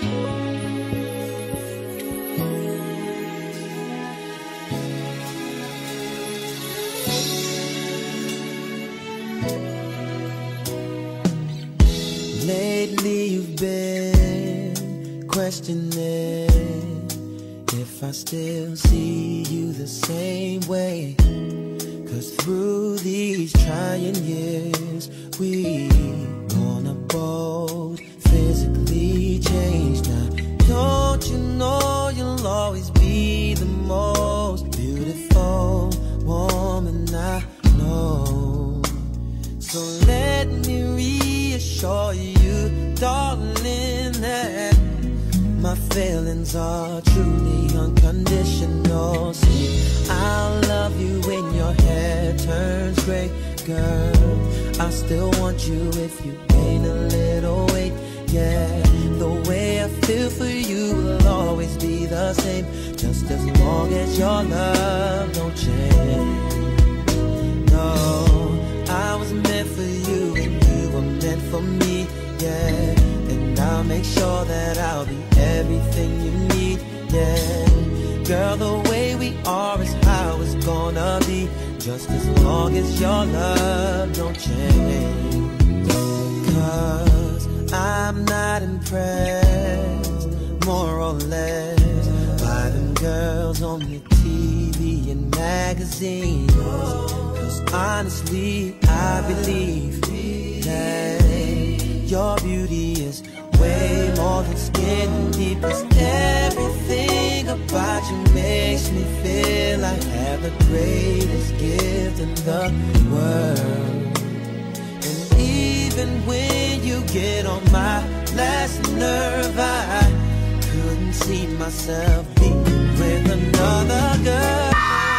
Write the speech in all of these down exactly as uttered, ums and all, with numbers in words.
Lately you've been questioning if I still see you the same way. Cause through these trying years we've gonna both physically change now. Don't you know you'll always be the most beautiful woman I know. So let me reassure you, darling, that my feelings are truly unconditional. See, I'll love you when your hair turns gray, girl. I still want you if you gain a little weight. Yeah, the way I feel for you will always be the same, just as long as your love don't change. No, I was meant for you and you were meant for me, yeah. And I'll make sure that I'll be everything you need, yeah. Girl, the way we are is how it's gonna be, just as long as your love don't change. Cause I'm not impressed, more or less, by them girls on the T V and magazines. Cause honestly, I believe that your beauty is way more than skin deep. Cause everything about you makes me feel I have the greatest gift in the world. And even when you get on my last nerve, I couldn't see myself being with another girl.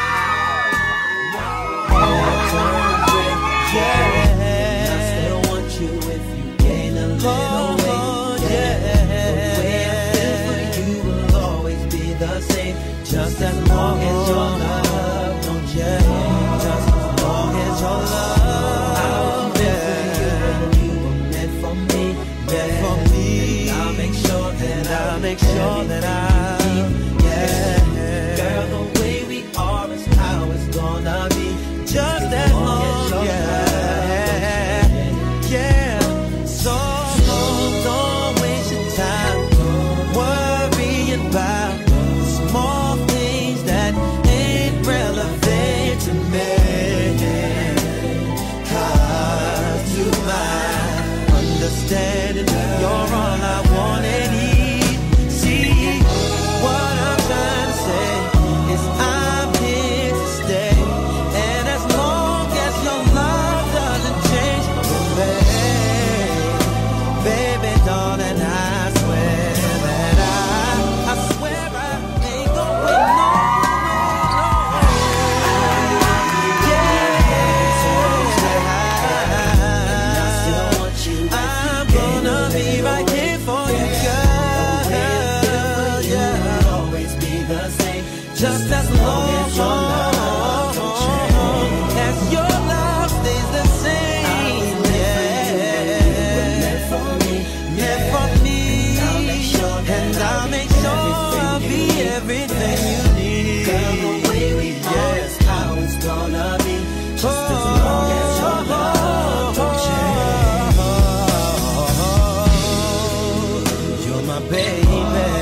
Yeah, I still want you if you gain a little weight. Yeah, the way I feel for you will always be the same, just as long as your love don't change. Just as long as your love, I was meant for you and you were meant for me, meant for me. And I'll make sure that I'll make sure that I, yeah, girl, the way we are is how it's gonna be, just as long as your love. Understanding you're all I want and need. See, what I'm trying to say is I'm here to stay, and as long as your love doesn't change, baby, baby, darling, I swear that I, I swear I ain't going no, just as long as your love don't change, as your love stays the same. Yeah, meant for me, meant for me, and I'll make sure I'll be everything you need. Girl, the way we are is how it's gonna be, just as long as your love don't change. You're my baby.